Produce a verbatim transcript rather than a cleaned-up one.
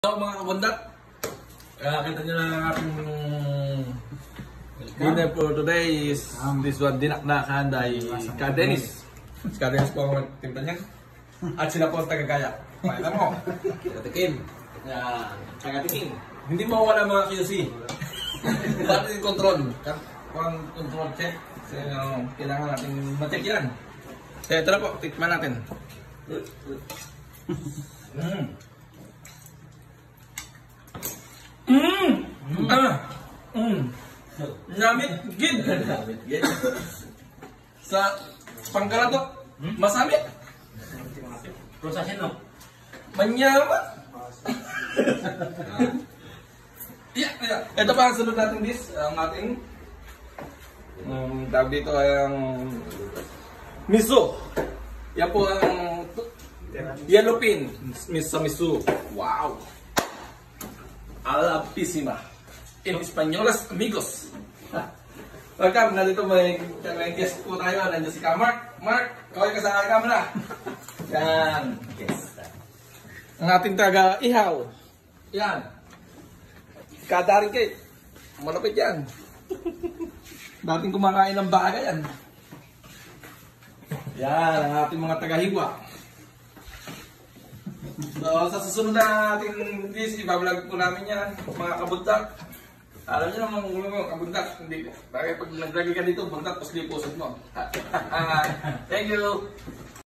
Hello mga kabundak, uh, kita nyo na ang ating dinner for today is this one, dinakdakan dahil Ka Dennis. Si Ka Dennis po ang nagtimpa niyan. At sila po ang tagagaya. Pakita mo, tagatikim. Uh, tagatikim. Hindi mawala mga Q C. Bakit yung control? Pang control check. So, uh, kailangan natin ma-check yan. Kaya ito na po, tikman natin. Mm. Mmm! Mm. Ah! Mmm! Namit gid! Namit gid! Sa pangkalatok, masamit! Prosesin no? Manyaman! Yeah, yeah. Ito pa ang sunod natin this, ang ating um, tawag dito ay ang miso. Yan po ang yellow pin, miso miso. Wow! Alapísima. In Españolas, amigos. Welcome, nandito may, may guest po tayo. Nandiyan si Ka Mark. Mark, kaway ka sa camera. Yan. Yes. Ang ating taga-ihaw. Yan. Kadaring cake. Malapit yan. Dating kumakain ng baga yan. Yan, ang ating mga taga-hiwa. So, sa susunod na ating this, ibablog po namin yan, mga kabundak. Alam nyo naman mga kabundak, hindi, bakit pag nag-vlog ka dito, bundak, tapos di pusod mo. Thank you!